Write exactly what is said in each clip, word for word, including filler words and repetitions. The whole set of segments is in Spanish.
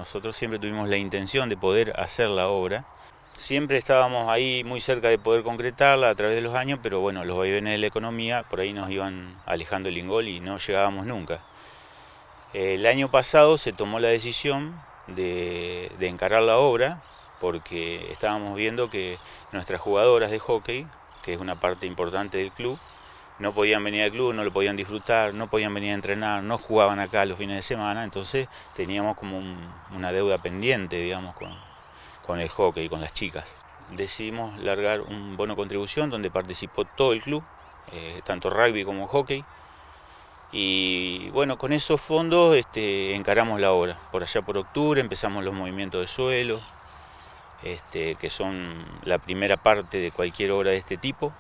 Nosotros siempre tuvimos la intención de poder hacer la obra. Siempre estábamos ahí muy cerca de poder concretarla a través de los años, pero bueno, los vaivenes de la economía por ahí nos iban alejando el ingol y no llegábamos nunca. El año pasado se tomó la decisión de, de encarar la obra porque estábamos viendo que nuestras jugadoras de hockey, que es una parte importante del club, no podían venir al club, no lo podían disfrutar, no podían venir a entrenar, no jugaban acá los fines de semana, entonces teníamos como un, una deuda pendiente, digamos, con, con el hockey, con las chicas. Decidimos largar un bono contribución donde participó todo el club, eh, tanto rugby como hockey, y bueno, con esos fondos este, encaramos la obra. Por allá por octubre empezamos los movimientos de suelo, este, que son la primera parte de cualquier obra de este tipo.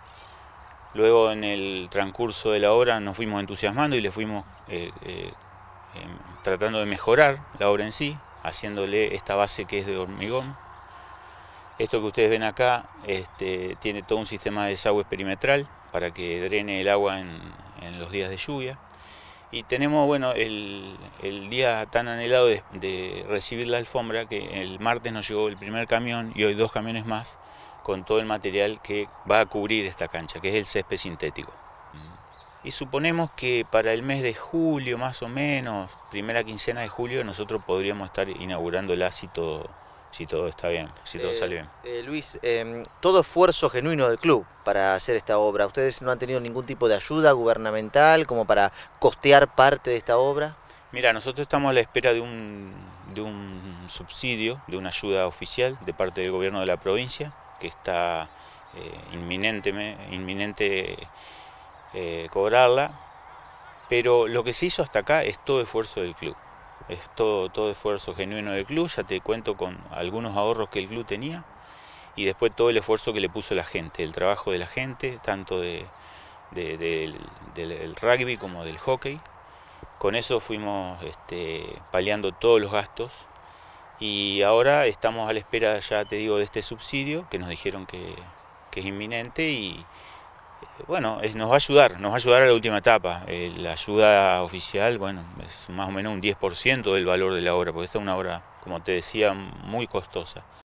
Luego en el transcurso de la obra nos fuimos entusiasmando y le fuimos eh, eh, eh, tratando de mejorar la obra en sí, haciéndole esta base que es de hormigón. Esto que ustedes ven acá este, tiene todo un sistema de desagüe perimetral para que drene el agua en, en los días de lluvia. Y tenemos bueno, el, el día tan anhelado de, de recibir la alfombra, que el martes nos llegó el primer camión y hoy dos camiones más, con todo el material que va a cubrir esta cancha, que es el césped sintético. Y suponemos que para el mes de julio, más o menos, primera quincena de julio, nosotros podríamos estar inaugurándola si todo, si todo está bien, si todo eh, sale bien. Eh, Luis, eh, todo esfuerzo genuino del club para hacer esta obra. ¿Ustedes no han tenido ningún tipo de ayuda gubernamental como para costear parte de esta obra? Mira, nosotros estamos a la espera de un, de un subsidio, de una ayuda oficial de parte del gobierno de la provincia, que está eh, inminente, inminente eh, cobrarla, pero lo que se hizo hasta acá es todo esfuerzo del club, es todo, todo esfuerzo genuino del club. Ya te cuento con algunos ahorros que el club tenía y después todo el esfuerzo que le puso la gente, el trabajo de la gente, tanto de, de, de, del, del rugby como del hockey. Con eso fuimos este, paliando todos los gastos y ahora estamos a la espera, ya te digo, de este subsidio que nos dijeron que, que es inminente y bueno, es, nos va a ayudar, nos va a ayudar a la última etapa. Eh, la ayuda oficial, bueno, es más o menos un diez por ciento del valor de la obra, porque esta es una obra, como te decía, muy costosa.